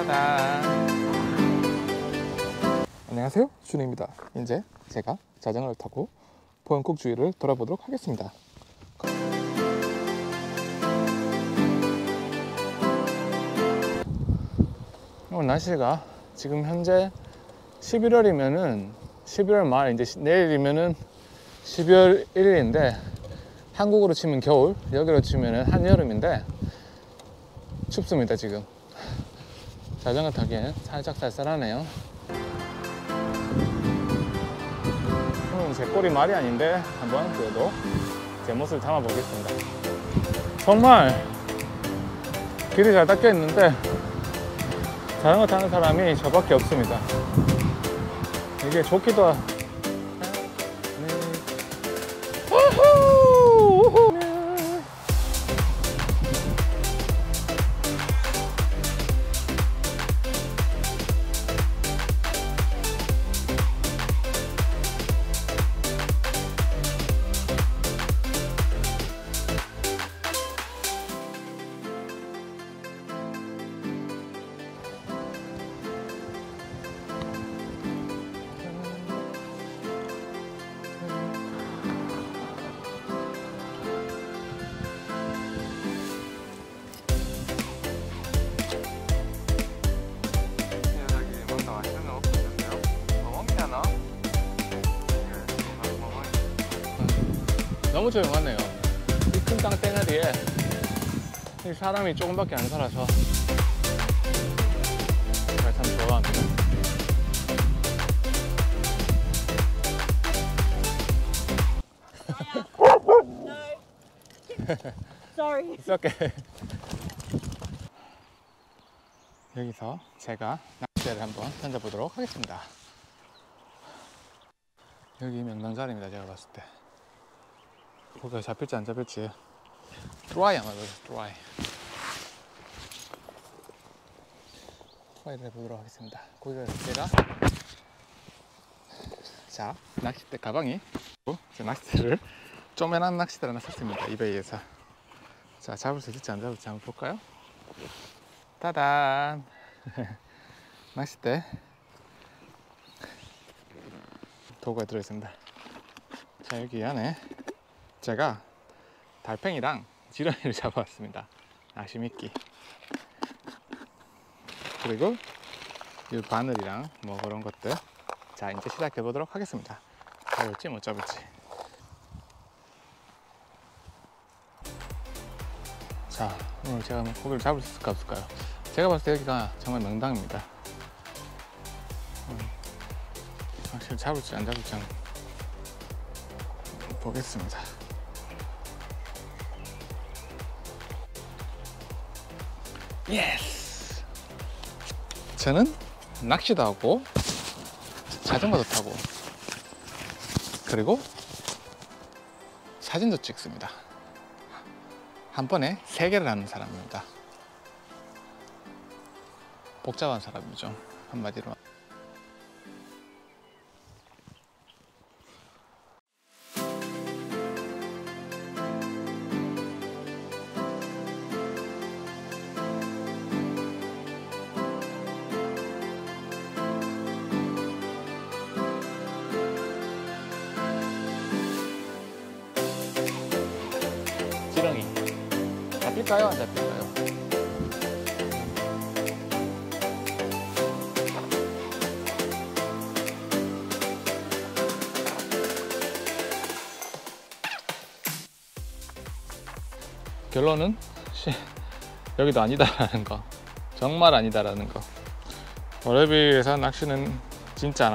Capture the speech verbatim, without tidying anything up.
따다. 안녕하세요, 준우입니다. 이제 제가 자전거를 타고 포항국 주위를 돌아보도록 하겠습니다. 오늘 날씨가 지금 현재 십일월이면은 십일월 말, 이제 내일이면은 십이월 일일인데 한국으로 치면 겨울, 여기로 치면은 한여름인데 춥습니다. 지금 자전거 타기에는 살짝 쌀쌀하네요. 오늘은 제 꼴이 말이 아닌데 한번 그래도 제 모습을 담아 보겠습니다. 정말 길이 잘 닦여 있는데 자전거 타는 사람이 저밖에 없습니다. 이게 좋기도 하... 너무 조용하네요. 이 큰 땅 떼나리에 이 사람이 조금밖에 안 살아서 제가 참 좋아합니다. Sorry. It's okay. 여기서 제가 낚싯대를 한번 던져보도록 하겠습니다. 여기 명당자리입니다. 제가 봤을 때 고기가 잡힐지 안 잡힐지. 드라이 아마도 드라이 드라이를 해보도록 하겠습니다. 고기가 제가 자 낚싯대 가방이 제 낚싯대를 쪼매난 낚싯대를 하나 샀습니다. 이베이에서. 자, 잡을 수 있을지 안 잡을지 한번 볼까요? 따단. 낚싯대 도구가 들어있습니다. 자, 여기 안에 제가 달팽이랑 지렁이를 잡아왔습니다. 낚시미끼 그리고 이 바늘이랑 뭐 그런 것들. 자, 이제 시작해 보도록 하겠습니다. 잡을지 못 잡을지. 자, 오늘 제가 뭐 고기를 잡을 수 있을까 없을까요? 제가 봤을 때 여기가 정말 명당입니다. 확실히 잡을지 안 잡을지 한번 보겠습니다. 예스! 저는 낚시도 하고 자전거도 타고 그리고 사진도 찍습니다. 한 번에 세 개를 하는 사람입니다. 복잡한 사람이죠, 한마디로. 지렁이 잡힐까요? 안 잡힐까요? 결론은 시, 여기도 아니다라는 거. 정말 아니다라는 거. 어레비에서 낚시는 진짜 안